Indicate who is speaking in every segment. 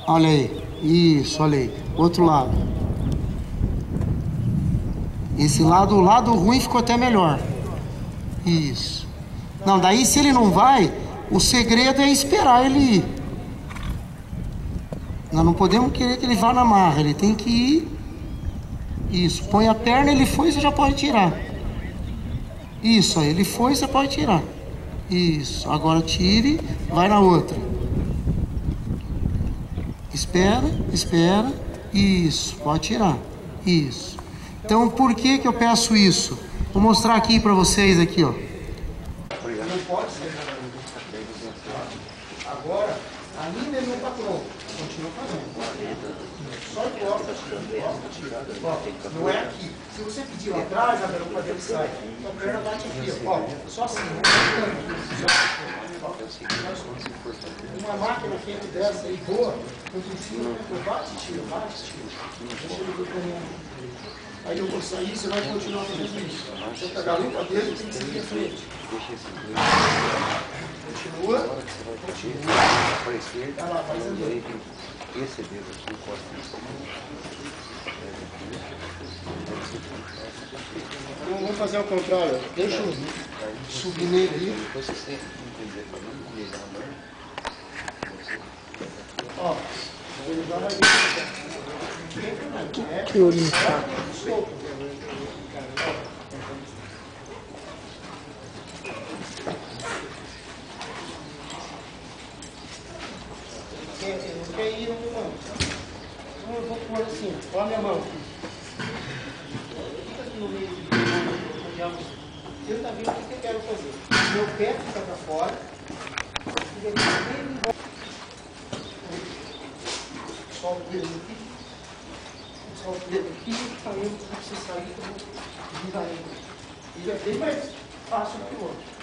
Speaker 1: Olha aí. Isso, olha aí. Outro lado. Esse lado, o lado ruim ficou até melhor. Isso. Não, daí se ele não vai, o segredo é esperar ele ir. Nós não podemos querer que ele vá na marra, ele tem que ir. Isso, põe a perna, ele foi, você já pode tirar. Isso, aí ele foi, você pode tirar. Isso, agora tire, vai na outra. Espera, espera. Isso, pode tirar. Isso. Então, por que que eu peço isso? Vou mostrar aqui para vocês aqui, ó. Não pode ser. Agora, ainda ele não está pronto. Continua fazendo. Só encosta. Não é aqui. Se você pedir lá atrás, a garupa dele sai. A perna bate aqui, ó. Só assim. Uma máquina feita dessa aí, boa, eu prefiro bate e tira. Deixa ele ver como é. Aí eu vou sair, você vai continuar fazendo isso. Você tá a garupa dele, tem que seguir à frente. Continua. Vai lá, faz ali.
Speaker 2: Esse dedo aqui, encosta.
Speaker 1: Então vamos fazer ao contrário. Deixa eu subir nele ali. Ó, ele vai
Speaker 3: Que olho chato.
Speaker 1: Não quer ir, não. Então eu vou pôr assim, olha a minha mão. Fica aqui no meio de ambos. Você está vendo o que eu quero fazer. Meu pé fica para fora. E depois ele volta. Solta o dedo aqui. Solta o dedo aqui. Para eu você sair, eu vou virar ele. Ele é bem mais fácil que o outro.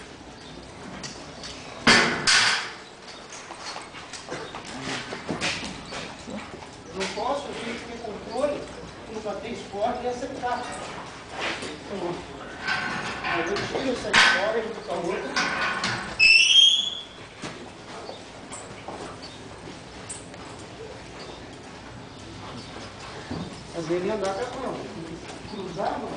Speaker 1: Eu não posso, eu tenho que ter controle, não bater esporte e acertar. Então, aí eu tiro essa fora e vou botar outra. Fazer ele andar com a mão. Cruzar a mão.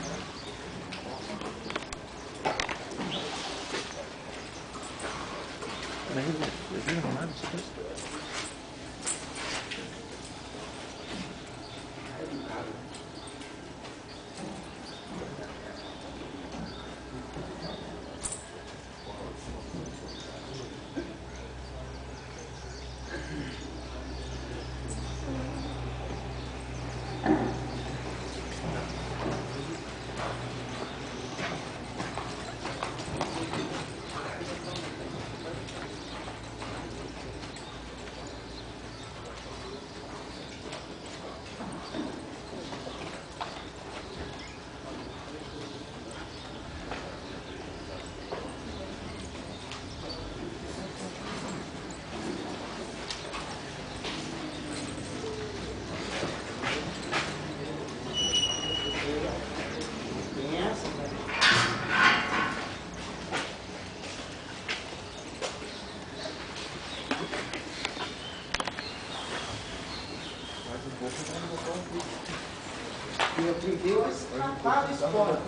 Speaker 1: E aprendeu a escapar do esporte.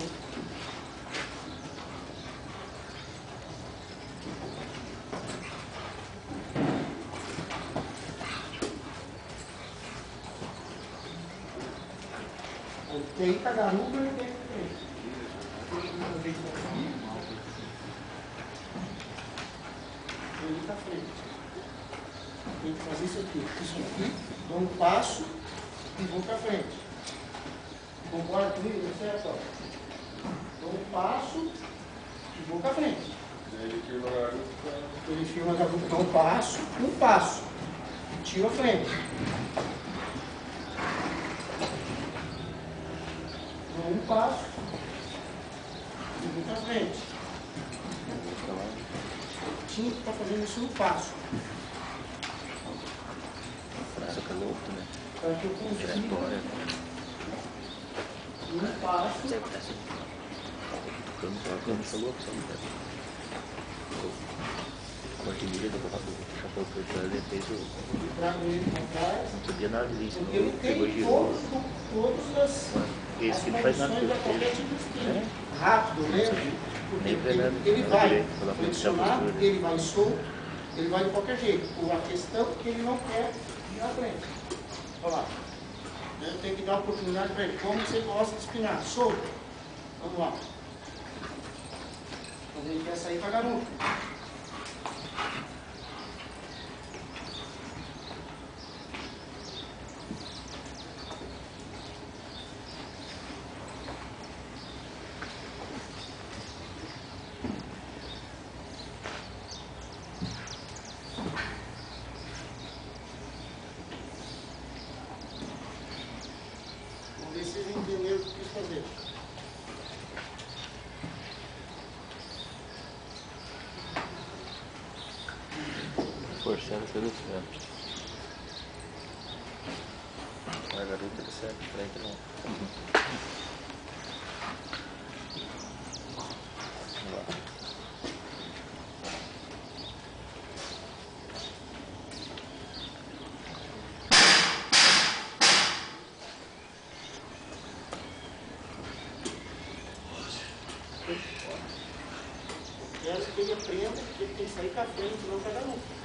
Speaker 1: Tem a garupa e tem ele está frente. Tem que fazer isso aqui, dou um passo e vou para frente. Concorda comigo? Certo? Dou um passo e vou para frente. Ele firma a garupa, dá um passo, e tiro a frente. Dou um passo e vou para frente. Tinha que estar fazendo isso no passo. Para que eu consiga um passo.
Speaker 2: Corte-milha do chapéu preto, ele fez o...
Speaker 1: Trago ele para trás.
Speaker 2: Não sabia nada disso,
Speaker 1: Porque ele
Speaker 2: pegou
Speaker 1: tem
Speaker 2: girou.
Speaker 1: todas as
Speaker 2: Esse ele faz nada
Speaker 1: condições
Speaker 2: que
Speaker 1: para qualquer
Speaker 2: eu
Speaker 1: tipo de
Speaker 2: fiz.
Speaker 1: espinho. Rápido, lento. Porque
Speaker 2: Nem veneno,
Speaker 1: ele
Speaker 2: não
Speaker 1: vai
Speaker 2: direito, pela frente da
Speaker 1: flexionar,
Speaker 2: postura.
Speaker 1: ele vai solto, ele vai de qualquer jeito. A questão é que ele não quer ir na frente. Olha lá. Eu tenho que dar a oportunidade para ele. Como você gosta de espinar? Solto. Vamos lá. Quando ele quer sair para a garupa. Vamos ver se vocês entenderam o que eu quis fazer.
Speaker 2: Forçando pelo centro. A garota ele serve, frente não. Vamos lá.
Speaker 1: Quero que ele aprenda que ele tem que sair para frente, não para a garupa.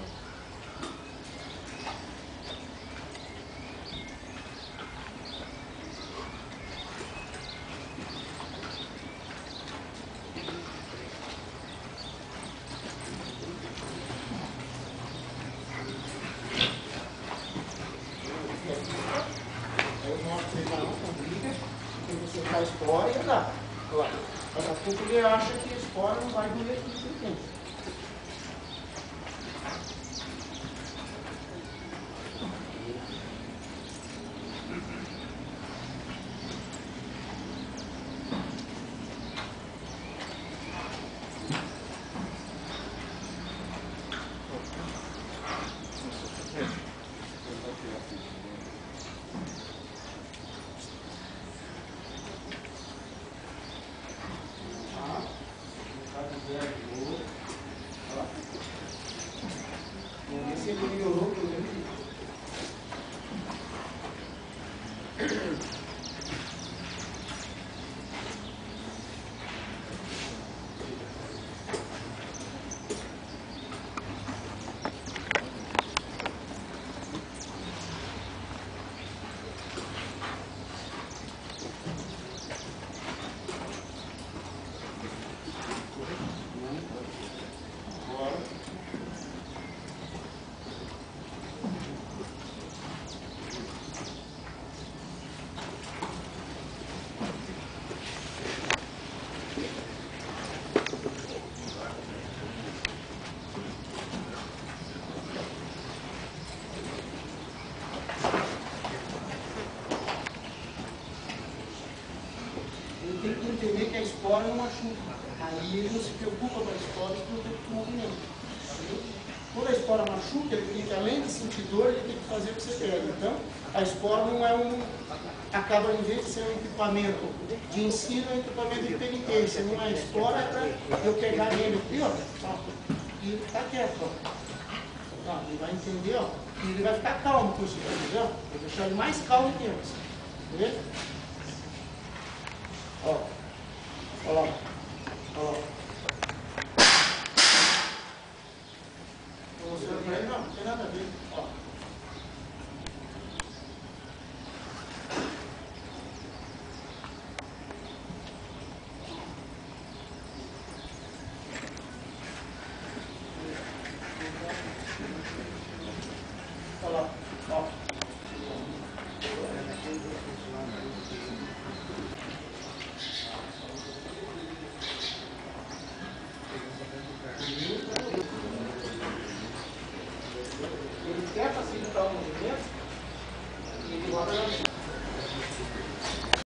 Speaker 1: Aí eu mostro ele lá, não briga, porque você faz fora e dá. Olha lá. Daqui a pouco ele acha que a espora não vai doer aqui por dentro. Vamos ver se ele melhorou o problema dele. Agora. Ele tem que entender que a espora não machuca. Aí ele não se preocupa com a espora e preocupa com o movimento. Quando a espora machuca, ele tem que, além de sentir dor, ele tem que fazer o que você quer. Então, a espora não é acaba, em vez de ser um equipamento de ensino, é um equipamento de penitência. Não é a espora, é para eu pegar nele aqui, ó. E ele está quieto, ó. Ó, ele vai entender, ó. E ele vai ficar calmo com isso, entendeu? Vou deixar ele mais calmo que antes. Beleza? Ó. Olha lá. Olha lá. Estou mostrando para ele, não tem nada a ver. Ó. Olha lá.